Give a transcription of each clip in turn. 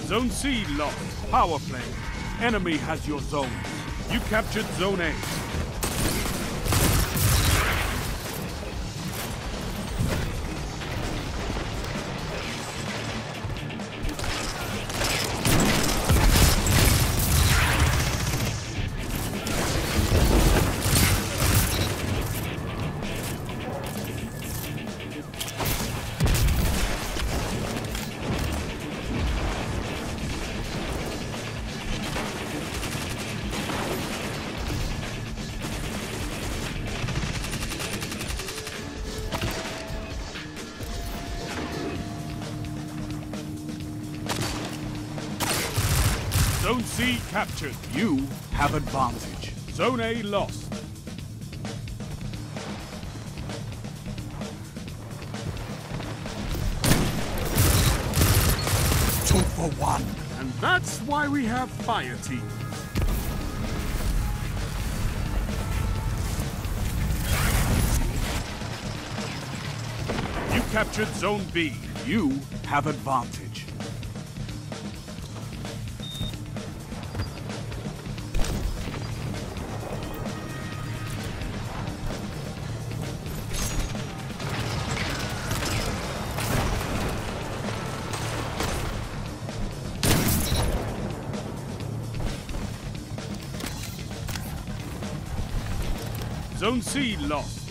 Zone C lost. Power play. Enemy has your zone. You captured Zone A. Zone C captured. You have advantage. Zone A lost. Two for one. And that's why we have fire teams. You captured Zone B. You have advantage. Zone C lost.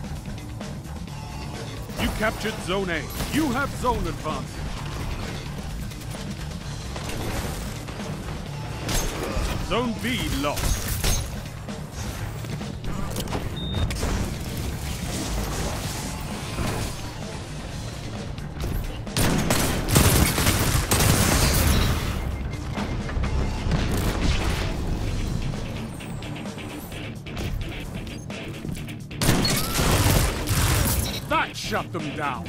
You captured Zone A. You have zone advantage. Zone B lost. That shut them down.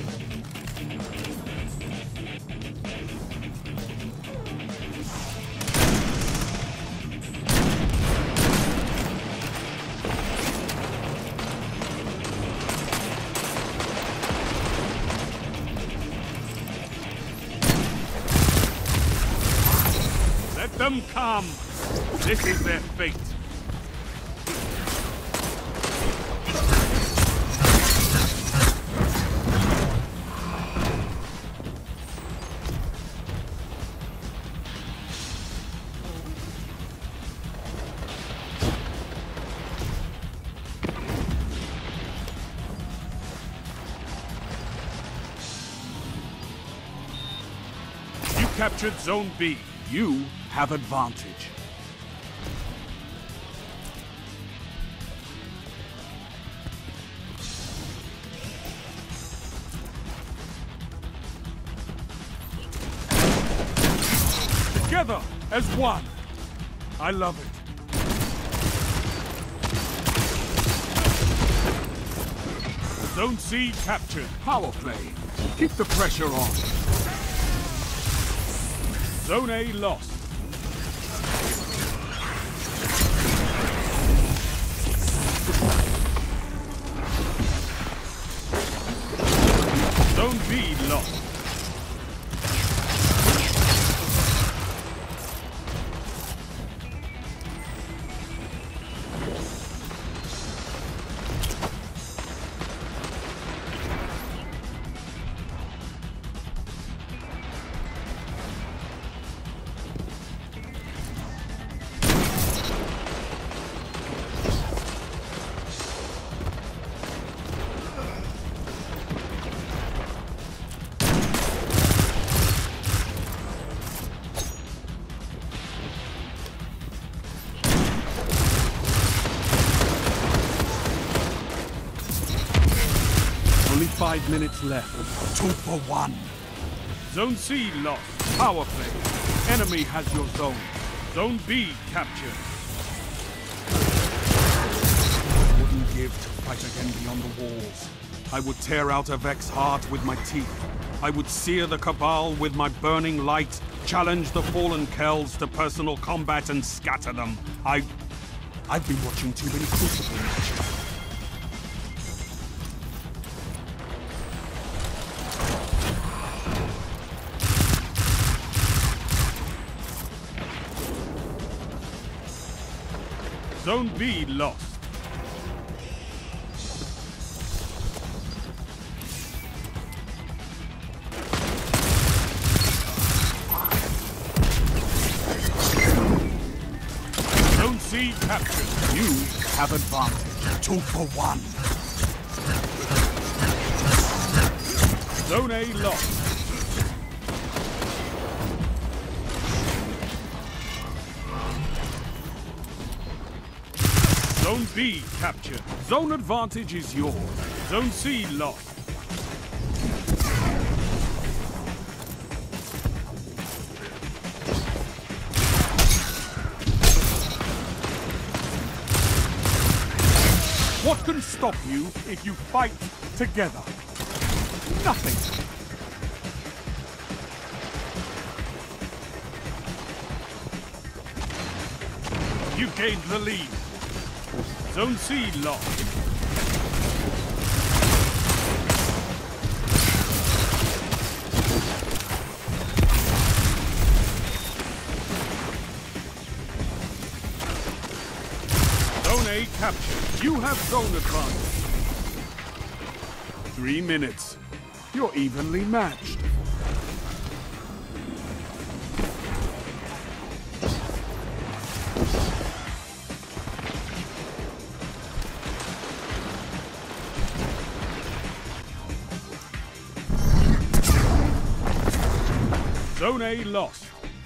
Let them come. This is their fate. Captured Zone B. You have advantage. Together as one. I love it. Zone C captured. Power play. Keep the pressure on. Zone A lost. Zone B lost. Only 5 minutes left. 2 for 1. Zone C lost. Power play. Enemy has your zone. Zone B captured. I wouldn't give to fight again beyond the walls. I would tear out a Vex's heart with my teeth. I would sear the Cabal with my burning light, challenge the fallen Kells to personal combat and scatter them. I've been watching too many Crucible matches. Zone B lost. Zone C captured. You have advantage. 2 for 1. Zone A lost. Zone B captured. Zone advantage is yours. Zone C lost. What can stop you if you fight together? Nothing. You gained the lead. Zone C lost. Zone A captured. You have zone advantage. 3 minutes. You're evenly matched. Zone A lost.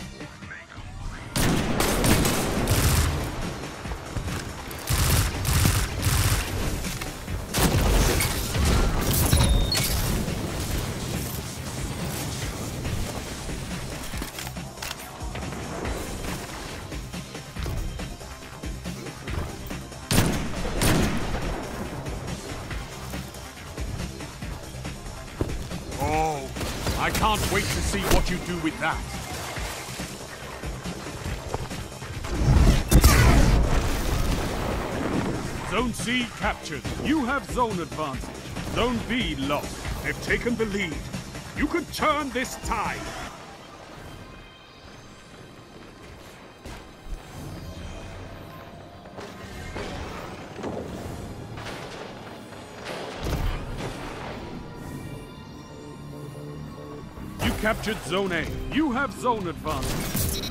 Oh, I can't wait to see what you do with that. Zone C captured. You have zone advantage. Zone B lost. They've taken the lead. You can turn this tide. You captured Zone A. You have zone advantage.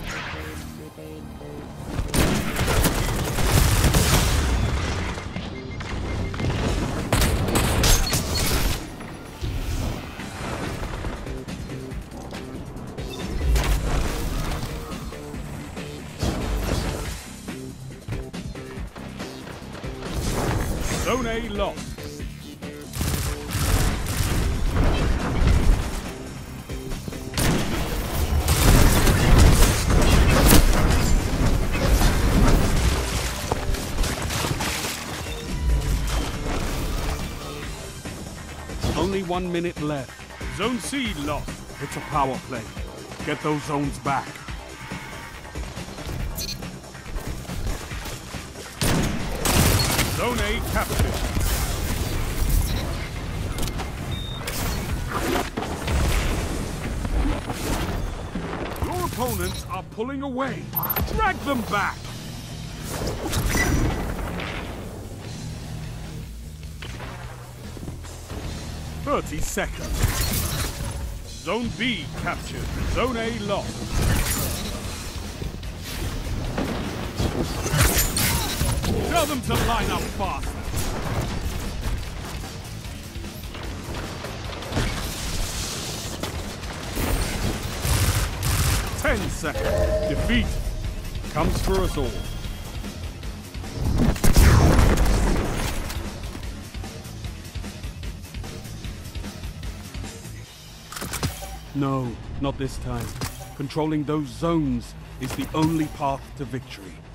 Zone A lost. Only 1 minute left. Zone C lost. It's a power play. Get those zones back. Zone A captured. Your opponents are pulling away. Drag them back. "30 seconds. Zone B captured. Zone A lost. Tell them to line up faster. "10 seconds. Defeat comes for us all." No, not this time. Controlling those zones is the only path to victory.